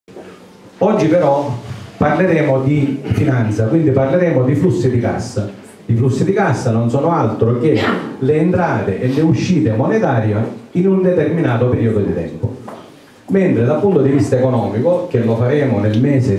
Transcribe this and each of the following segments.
Oggi però parleremo di finanza, quindi parleremo di flussi di cassa. I flussi di cassa non sono altro che le entrate e le uscite monetarie in un determinato periodo di tempo. Mentre dal punto di vista economico, che lo faremo nel mese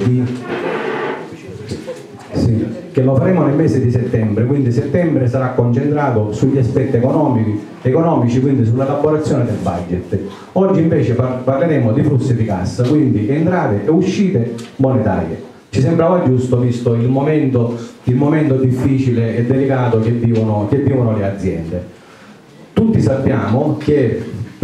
di settembre, quindi settembre sarà concentrato sugli aspetti economici, quindi sull'elaborazione del budget. Oggi invece parleremo di flussi di cassa, quindi entrate e uscite monetarie. Ci sembrava giusto visto il momento difficile e delicato che vivono le aziende. Tutti sappiamo che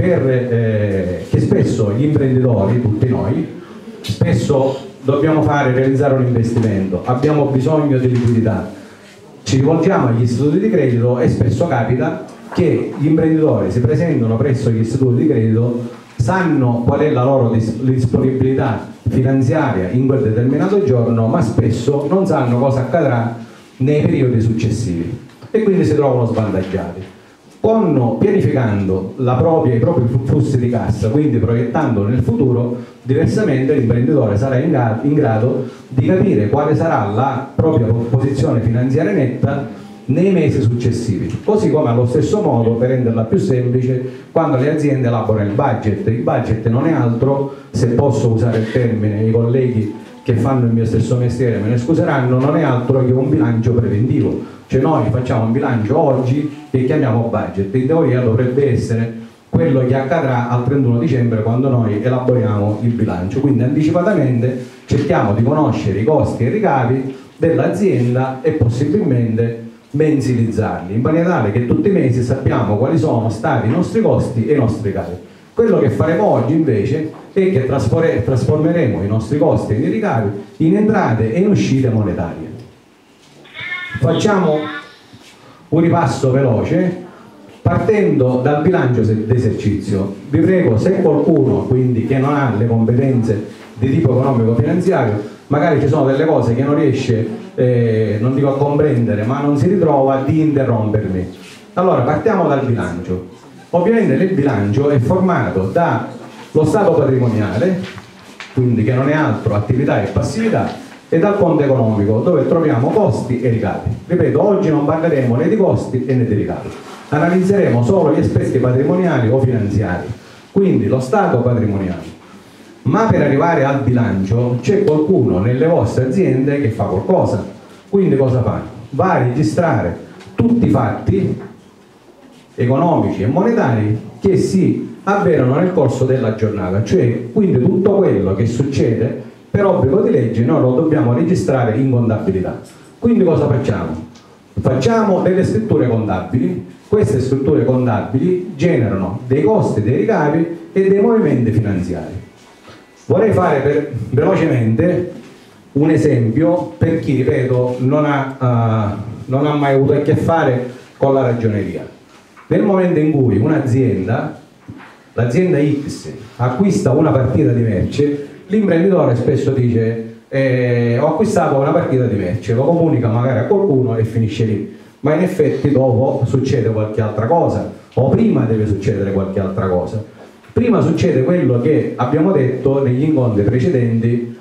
spesso gli imprenditori, tutti noi, spesso dobbiamo realizzare un investimento, abbiamo bisogno di liquidità, ci rivolgiamo agli istituti di credito e spesso capita che gli imprenditori si presentano presso gli istituti di credito, sanno qual è la loro disponibilità finanziaria in quel determinato giorno, ma spesso non sanno cosa accadrà nei periodi successivi e quindi si trovano svantaggiati. Pianificando i propri flussi di cassa, quindi proiettando nel futuro, diversamente l'imprenditore sarà in grado di capire quale sarà la propria posizione finanziaria netta nei mesi successivi, così come allo stesso modo, per renderla più semplice, quando le aziende elaborano il budget non è altro, se posso usare il termine, i colleghi che fanno il mio stesso mestiere me ne scuseranno, non è altro che un bilancio preventivo. Cioè noi facciamo un bilancio oggi che chiamiamo budget, in teoria dovrebbe essere quello che accadrà al 31 dicembre quando noi elaboriamo il bilancio, quindi anticipatamente cerchiamo di conoscere i costi e i ricavi dell'azienda e possibilmente mensilizzarli, in maniera tale che tutti i mesi sappiamo quali sono stati i nostri costi e i nostri ricavi. Quello che faremo oggi invece è che trasformeremo i nostri costi e i ricavi in entrate e in uscite monetarie. Facciamo un ripasso veloce partendo dal bilancio d'esercizio. Vi prego, se qualcuno quindi che non ha le competenze di tipo economico-finanziario, magari ci sono delle cose che non riesce, non dico a comprendere, ma non si ritrova, di interrompermi. Allora partiamo dal bilancio. Ovviamente il bilancio è formato dallo stato patrimoniale, quindi che non è altro attività e passività, e dal conto economico, dove troviamo costi e ricavi. Ripeto, oggi non parleremo né di costi né di ricavi, analizzeremo solo gli aspetti patrimoniali o finanziari, quindi lo stato patrimoniale. Ma per arrivare al bilancio c'è qualcuno nelle vostre aziende che fa qualcosa, quindi cosa fa? Va a registrare tutti i fatti economici e monetari che si avverano nel corso della giornata, cioè quindi tutto quello che succede per obbligo di legge noi lo dobbiamo registrare in contabilità. Quindi cosa facciamo? Facciamo delle scritture contabili, queste scritture contabili generano dei costi, dei ricavi e dei movimenti finanziari. Vorrei fare velocemente un esempio per chi, ripeto, non ha mai avuto a che fare con la ragioneria. Nel momento in cui un'azienda, l'azienda X, acquista una partita di merce, l'imprenditore spesso dice ho acquistato una partita di merce, lo comunica magari a qualcuno e finisce lì, ma in effetti dopo succede qualche altra cosa, o prima deve succedere qualche altra cosa. Prima succede quello che abbiamo detto negli incontri precedenti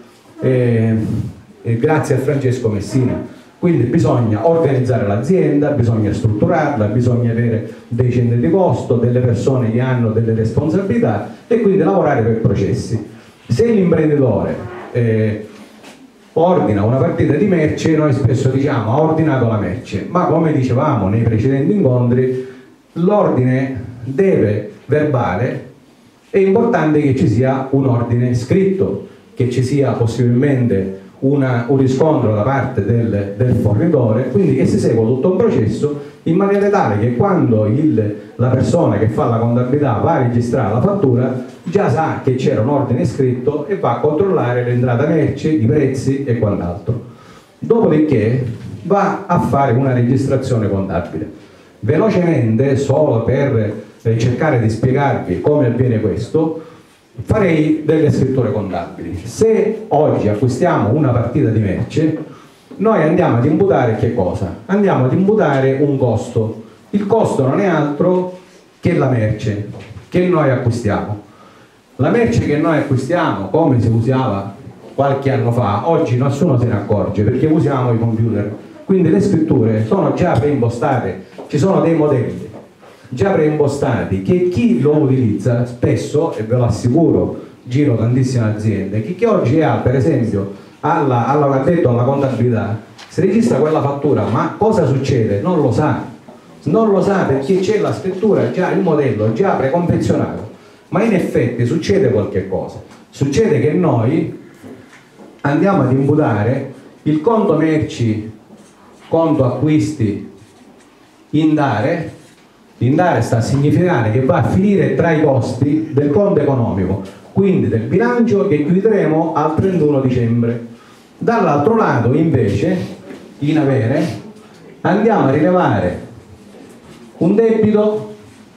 grazie a Francesco Messina. Quindi bisogna organizzare l'azienda, bisogna strutturarla, bisogna avere dei centri di costo, delle persone che hanno delle responsabilità e quindi lavorare per processi. Se l'imprenditore ordina una partita di merce, noi spesso diciamo ha ordinato la merce, ma come dicevamo nei precedenti incontri, l'ordine verbale, è importante che ci sia un ordine scritto, che ci sia possibilmente un riscontro da parte del fornitore, quindi che si segua tutto un processo in maniera tale che quando la persona che fa la contabilità va a registrare la fattura già sa che c'era un ordine scritto e va a controllare l'entrata merce, i prezzi e quant'altro. Dopodiché va a fare una registrazione contabile. Velocemente, solo per cercare di spiegarvi come avviene questo, farei delle scritture contabili. Se oggi acquistiamo una partita di merce, noi andiamo ad imputare che cosa? Andiamo ad imputare un costo. Il costo non è altro che la merce che noi acquistiamo. La merce che noi acquistiamo, come si usava qualche anno fa, oggi nessuno se ne accorge perché usiamo i computer, quindi le scritture sono già preimpostate, ci sono dei modelli già preimpostati che chi lo utilizza spesso, e ve lo assicuro, giro tantissime aziende, chi oggi ha per esempio addetto alla contabilità, si registra quella fattura, ma cosa succede? Non lo sa, non lo sa perché c'è la scrittura, già il modello già preconfezionato, ma in effetti succede qualche cosa, succede che noi andiamo ad imputare il conto merci, conto acquisti in dare sta a significare che va a finire tra i costi del conto economico, quindi del bilancio che chiuderemo al 31 dicembre. Dall'altro lato invece, in avere, andiamo a rilevare un debito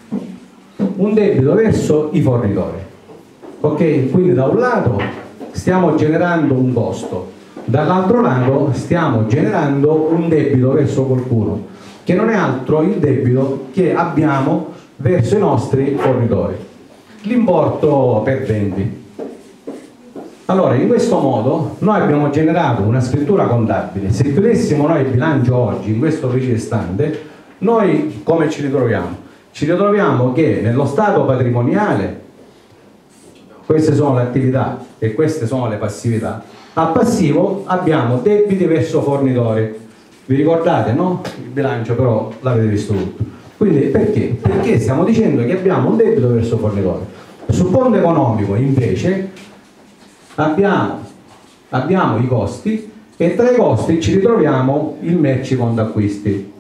verso i fornitori. Ok? Quindi da un lato stiamo generando un costo, dall'altro lato stiamo generando un debito verso qualcuno, che non è altro il debito che abbiamo verso i nostri fornitori, l'importo per vendi. Allora, in questo modo noi abbiamo generato una scrittura contabile. Se chiudessimo noi il bilancio oggi in questo preciso istante, noi come ci ritroviamo? Ci ritroviamo che nello stato patrimoniale, queste sono le attività e queste sono le passività. Al passivo abbiamo debiti verso fornitori. Vi ricordate, no? Il bilancio però l'avete visto tutto. Quindi perché? Perché stiamo dicendo che abbiamo un debito verso fornitori. Sul conto economico invece abbiamo i costi e tra i costi ci ritroviamo il merci conto acquisti.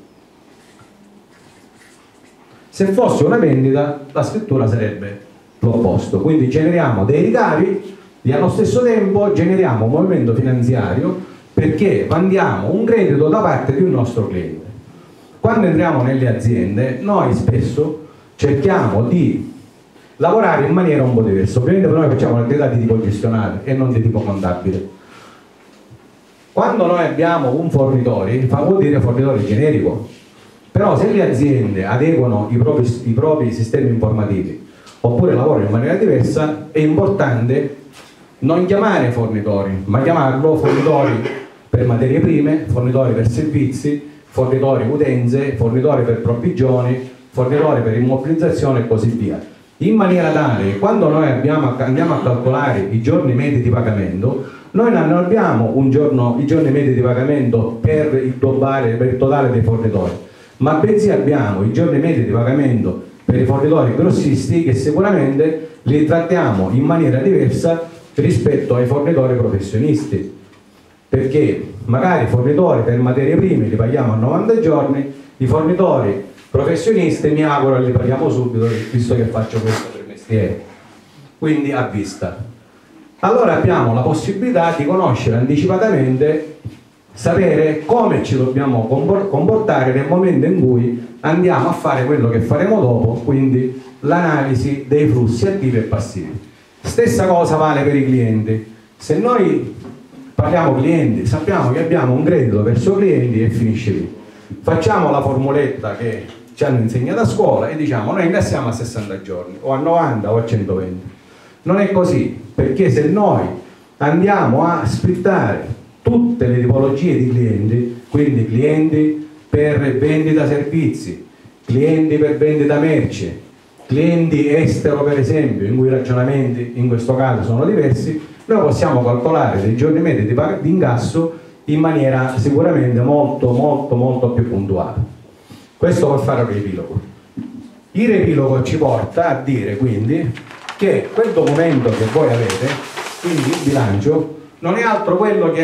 Se fosse una vendita la scrittura sarebbe l'opposto, quindi generiamo dei ricavi e allo stesso tempo generiamo un movimento finanziario perché mandiamo un credito da parte di un nostro cliente. Quando entriamo nelle aziende noi spesso cerchiamo di lavorare in maniera un po' diversa. Ovviamente noi facciamo un'attività di tipo gestionale e non di tipo contabile. Quando noi abbiamo un fornitore, vuol dire fornitore generico, però se le aziende adeguano i propri sistemi informativi oppure lavorano in maniera diversa, è importante non chiamare fornitori, ma chiamarlo fornitori per materie prime, fornitori per servizi, fornitori utenze, fornitori per provvigioni, fornitori per immobilizzazione e così via. In maniera tale che quando noi andiamo a calcolare i giorni medi di pagamento, noi non abbiamo i giorni medi di pagamento per il globale, per il totale dei fornitori, ma bensì abbiamo i giorni medi di pagamento per i fornitori grossisti che sicuramente li trattiamo in maniera diversa rispetto ai fornitori professionisti, perché magari i fornitori per materie prime li paghiamo a 90 giorni, i fornitori professionisti mi auguro li paghiamo subito, visto che faccio questo per mestiere, quindi a vista. Allora abbiamo la possibilità di conoscere anticipatamente, sapere come ci dobbiamo comportare nel momento in cui andiamo a fare quello che faremo dopo, quindi l'analisi dei flussi attivi e passivi. Stessa cosa vale per i clienti. Se noi parliamo clienti, sappiamo che abbiamo un credito verso clienti e finisce lì. Facciamo la formuletta che ci hanno insegnato a scuola e diciamo noi incassiamo a 60 giorni o a 90 o a 120. Non è così, perché se noi andiamo a splittare tutte le tipologie di clienti, quindi clienti per vendita servizi, clienti per vendita merce, clienti estero per esempio, in cui i ragionamenti in questo caso sono diversi, noi possiamo calcolare dei giorni medi di incasso in maniera sicuramente molto più puntuale. Questo per fare un riepilogo. Il riepilogo ci porta a dire quindi che quel documento che voi avete, quindi il bilancio, non è altro quello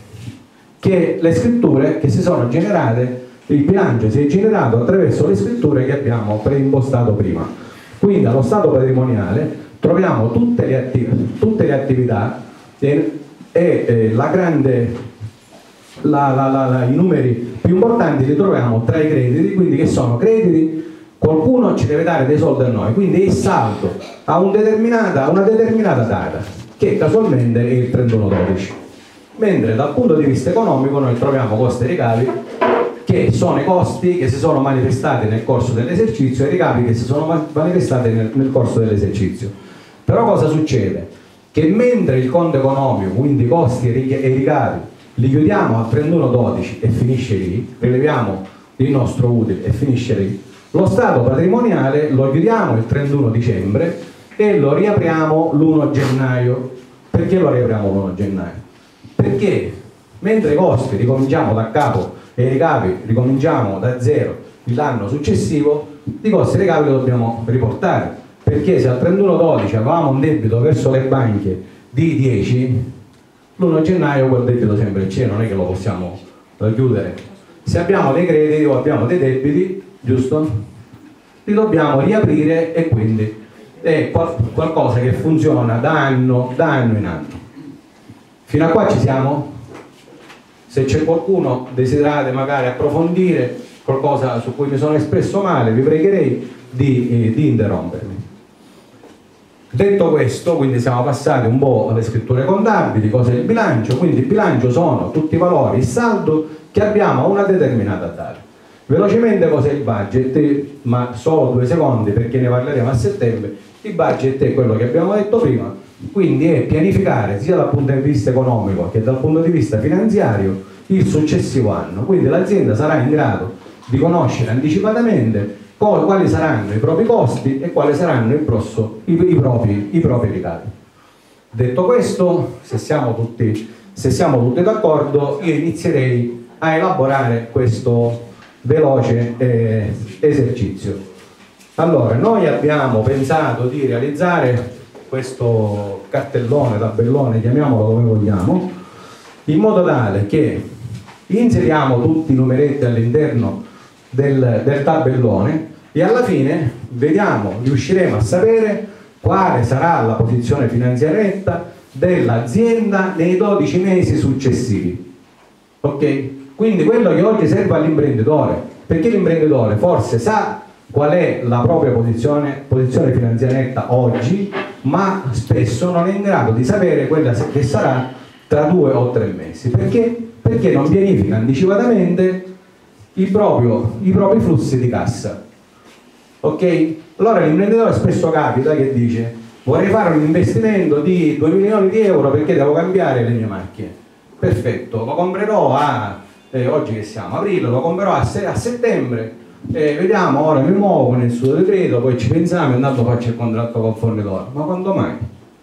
che le scritture che si sono generate, il bilancio si è generato attraverso le scritture che abbiamo preimpostato prima. Quindi allo stato patrimoniale troviamo tutte le attività e i numeri più importanti li troviamo tra i crediti, quindi che sono crediti, qualcuno ci deve dare dei soldi a noi, quindi il saldo a una determinata data, che casualmente è il 31/12. Mentre dal punto di vista economico noi troviamo costi e ricavi, che sono i costi che si sono manifestati nel corso dell'esercizio e i ricavi che si sono manifestati nel corso dell'esercizio. Però cosa succede? Che mentre il conto economico, quindi costi e ricavi, li chiudiamo al 31/12 e finisce lì, rileviamo il nostro utile e finisce lì, lo stato patrimoniale lo chiudiamo il 31 dicembre e lo riapriamo l'1 gennaio. Perché lo riapriamo l'1 gennaio? Perché mentre i costi ricominciamo da capo e i ricavi ricominciamo da zero l'anno successivo, i costi e i ricavi li dobbiamo riportare, perché se al 31/12 avevamo un debito verso le banche di 10, l'1 gennaio quel debito sempre c'è, non è che lo possiamo chiudere. Se abbiamo dei crediti o abbiamo dei debiti, giusto? Li dobbiamo riaprire e quindi è qualcosa che funziona da anno in anno. Fino a qua ci siamo? Se c'è qualcuno desiderate magari approfondire qualcosa su cui mi sono espresso male, vi pregherei di interrompermi. Detto questo, quindi siamo passati un po' alle scritture contabili, cos'è il bilancio. Quindi il bilancio sono tutti i valori, il saldo che abbiamo a una determinata data. Velocemente cos'è il budget, ma solo 2 secondi perché ne parleremo a settembre. Il budget è quello che abbiamo detto prima, quindi è pianificare sia dal punto di vista economico che dal punto di vista finanziario il successivo anno. Quindi l'azienda sarà in grado di conoscere anticipatamente quali saranno i propri costi e quali saranno i propri ricavi. Detto questo, se siamo tutti d'accordo, io inizierei a elaborare questo veloce esercizio. Allora, noi abbiamo pensato di realizzare questo cartellone, tabellone, chiamiamolo come vogliamo, in modo tale che inseriamo tutti i numeretti all'interno del tabellone e alla fine riusciremo a sapere quale sarà la posizione finanziaria netta dell'azienda nei 12 mesi successivi. Ok? Quindi quello che oggi serve all'imprenditore, perché l'imprenditore forse sa qual è la propria posizione finanziaria netta oggi, ma spesso non è in grado di sapere quella che sarà tra 2 o 3 mesi. Perché? Perché non pianifica anticipatamente i propri flussi di cassa. Ok? Allora l'imprenditore spesso capita che dice: vorrei fare un investimento di 2 milioni di euro perché devo cambiare le mie macchine. Perfetto, lo comprerò oggi che siamo, aprile, lo comprerò a settembre, vediamo, ora mi muovo nel suo decreto, poi ci pensiamo e intanto faccio il contratto con il fornitore. Ma quando mai?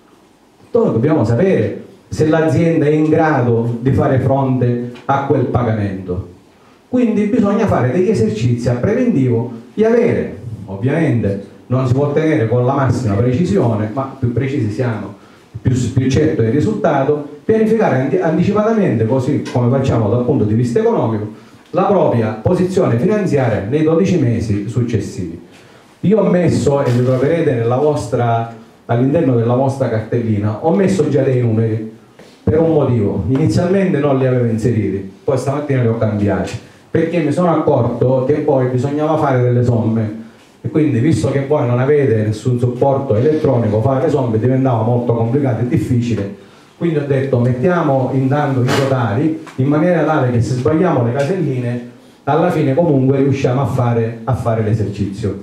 Noi dobbiamo sapere se l'azienda è in grado di fare fronte a quel pagamento. Quindi bisogna fare degli esercizi a preventivo e avere, ovviamente non si può ottenere con la massima precisione, ma più precisi siamo, più certo è il risultato, pianificare anticipatamente, così come facciamo dal punto di vista economico, la propria posizione finanziaria nei 12 mesi successivi. Io ho messo, e li troverete all'interno della vostra cartellina, ho messo già dei numeri per un motivo. Inizialmente non li avevo inseriti, poi stamattina li ho cambiati, perché mi sono accorto che poi bisognava fare delle somme e quindi, visto che voi non avete nessun supporto elettronico, fare le somme diventava molto complicato e difficile. Quindi ho detto: mettiamo intanto i totali in maniera tale che se sbagliamo le caselline alla fine comunque riusciamo a fare l'esercizio.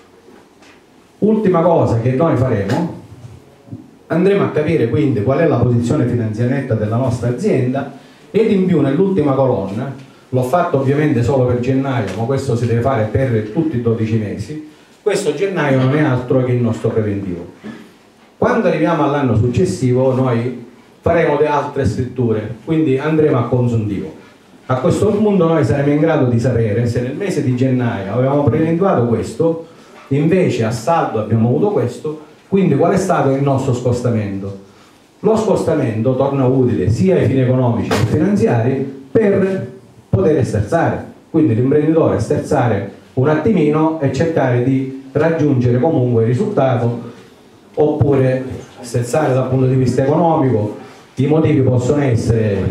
Ultima cosa che noi faremo, andremo a capire quindi qual è la posizione finanziaria netta della nostra azienda, ed in più nell'ultima colonna, l'ho fatto ovviamente solo per gennaio, ma questo si deve fare per tutti i 12 mesi, questo gennaio non è altro che il nostro preventivo. Quando arriviamo all'anno successivo noi faremo delle altre scritture, quindi andremo a consuntivo. A questo punto noi saremo in grado di sapere se nel mese di gennaio avevamo preventivato questo, invece a saldo abbiamo avuto questo, quindi qual è stato il nostro scostamento. Lo scostamento torna utile sia ai fini economici che finanziari per poter sterzare, quindi l'imprenditore sterzare un attimino e cercare di raggiungere comunque il risultato, oppure sterzare dal punto di vista economico. I motivi possono essere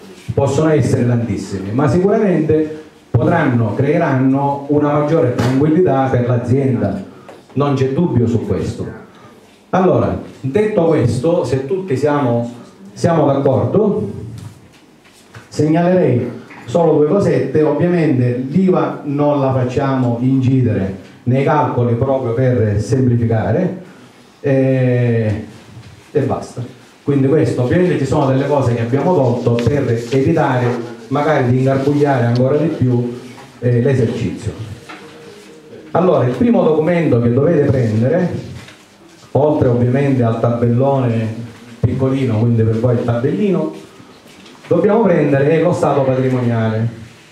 tantissimi, ma sicuramente creeranno una maggiore tranquillità per l'azienda, non c'è dubbio su questo. Allora, detto questo, se tutti siamo d'accordo, segnalerei solo 2 cosette. Ovviamente l'IVA non la facciamo incidere nei calcoli proprio per semplificare. e basta. Quindi questo, ovviamente ci sono delle cose che abbiamo tolto per evitare magari di ingarbugliare ancora di più l'esercizio. Allora, il primo documento che dovete prendere, oltre ovviamente al tabellone piccolino, quindi per voi il tabellino, dobbiamo prendere è lo stato patrimoniale,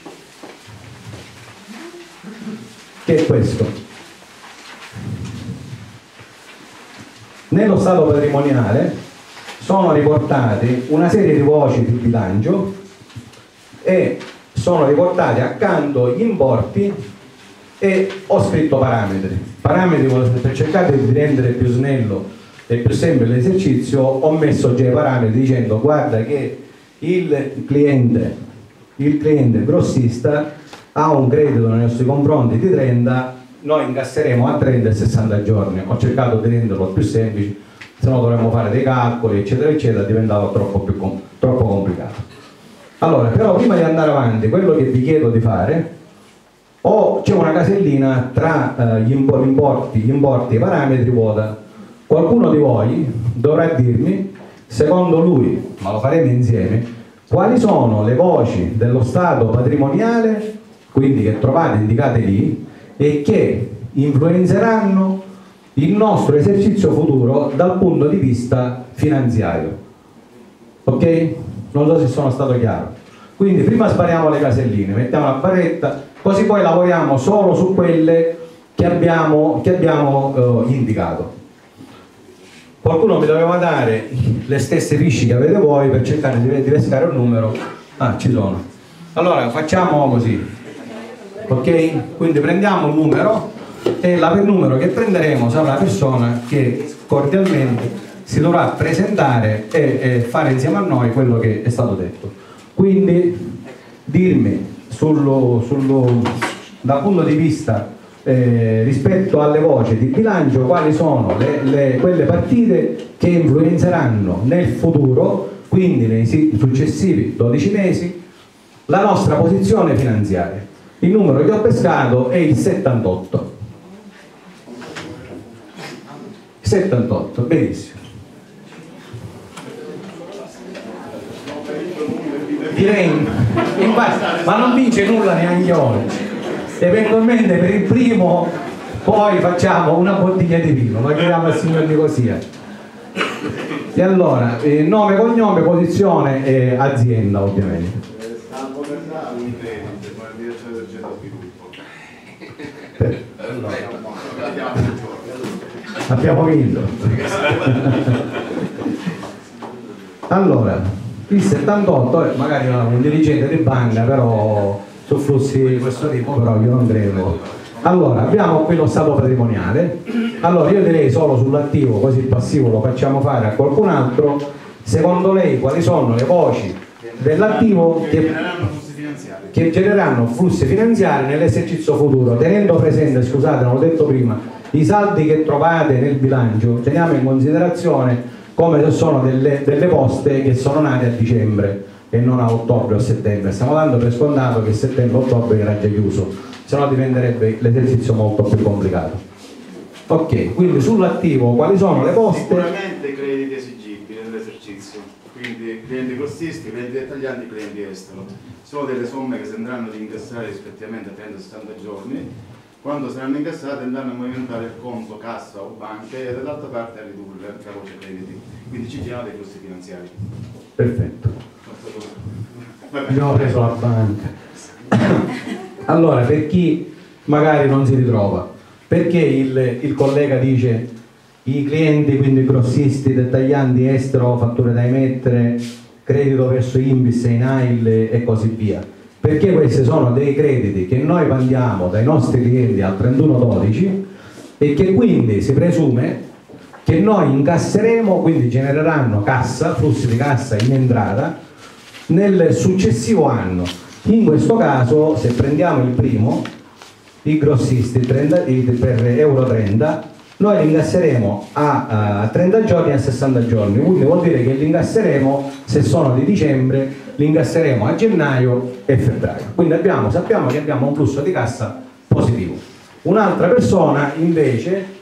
che è questo. Nello stato patrimoniale sono riportate una serie di voci di bilancio e sono riportati accanto gli importi e ho scritto parametri per cercare di rendere più snello e più semplice l'esercizio. Ho messo già i parametri dicendo guarda che il cliente grossista ha un credito nei nostri confronti di 30, noi incasseremo a 30 e 60 giorni. Ho cercato di renderlo più semplice, se no dovremmo fare dei calcoli eccetera eccetera, diventava troppo complicato. Allora, però prima di andare avanti, quello che vi chiedo di fare, c'è una casellina tra gli importi e i parametri vuota. Qualcuno di voi dovrà dirmi, secondo lui, ma lo faremo insieme, quali sono le voci dello stato patrimoniale, quindi che trovate indicate lì, e che influenzeranno il nostro esercizio futuro dal punto di vista finanziario. Ok? Non so se sono stato chiaro. Quindi prima spariamo le caselline, mettiamo la barretta, così poi lavoriamo solo su quelle che abbiamo indicato. Qualcuno mi doveva dare le stesse fiche che avete voi per cercare di pescare un numero. Ah, ci sono. Allora facciamo così. Ok? Quindi prendiamo un numero e per numero che prenderemo sarà la persona che cordialmente si dovrà presentare e fare insieme a noi quello che è stato detto. Quindi dirmi dal punto di vista rispetto alle voci di bilancio quali sono quelle partite che influenzeranno nel futuro, quindi nei successivi 12 mesi, la nostra posizione finanziaria. Il numero che ho pescato è il 78. 78, benissimo. Direi, infatti, ma non vince nulla neanche oggi. Eventualmente per il primo poi facciamo una bottiglia di vino, lo chiediamo al signor Nicosia. E allora, nome, cognome, posizione e azienda ovviamente. Abbiamo vinto. Allora, il 78 magari un dirigente di banca, però su flussi di questo tipo, però io non credo. Allora, abbiamo qui lo stato patrimoniale. Allora io direi solo sull'attivo, così il passivo lo facciamo fare a qualcun altro. Secondo lei quali sono le voci dell'attivo che genereranno flussi finanziari nell'esercizio futuro, tenendo presente, scusate non l'ho detto prima, i saldi che trovate nel bilancio, teniamo in considerazione come se sono delle poste che sono nate a dicembre e non a ottobre o settembre. Stiamo dando per scontato che settembre-ottobre era già chiuso, se no diventerebbe l'esercizio molto più complicato. Ok, quindi sull'attivo quali sono le poste? Sicuramente crediti esigibili nell'esercizio, quindi clienti grossisti, clienti dettaglianti, clienti estero. Sono delle somme che si andranno ad incassare rispettivamente a 30-60 giorni. Quando saranno incassate andranno a movimentare il conto cassa o banche e dall'altra parte a ridurre la voce crediti. Quindi ci girano dei flussi finanziari. Perfetto. Abbiamo preso la banca. Allora, per chi magari non si ritrova, perché il collega dice i clienti, quindi grossisti, dettaglianti, estero, fatture da emettere, credito verso Inbis, Inail e così via? Perché questi sono dei crediti che noi mandiamo dai nostri clienti al 31/12 e che quindi si presume che noi incasseremo, quindi genereranno cassa, flussi di cassa in entrata nel successivo anno. In questo caso, se prendiamo il primo, i grossisti per euro 30, noi li incasseremo a 30 giorni e a 60 giorni, quindi vuol dire che li incasseremo, se sono di dicembre, li incasseremo a gennaio e febbraio. Quindi sappiamo che abbiamo un flusso di cassa positivo. Un'altra persona invece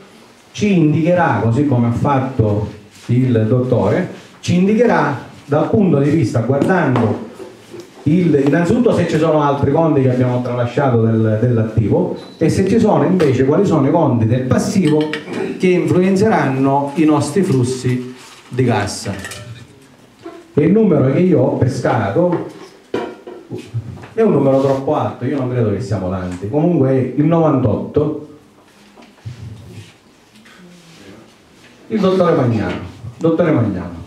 ci indicherà, così come ha fatto il dottore, ci indicherà dal punto di vista, guardando innanzitutto se ci sono altri conti che abbiamo tralasciato dell'attivo, e se ci sono invece quali sono i conti del passivo che influenzeranno i nostri flussi di cassa. E il numero che io ho pescato è un numero troppo alto, io non credo che siamo tanti, comunque è il 98, il dottore Magnano.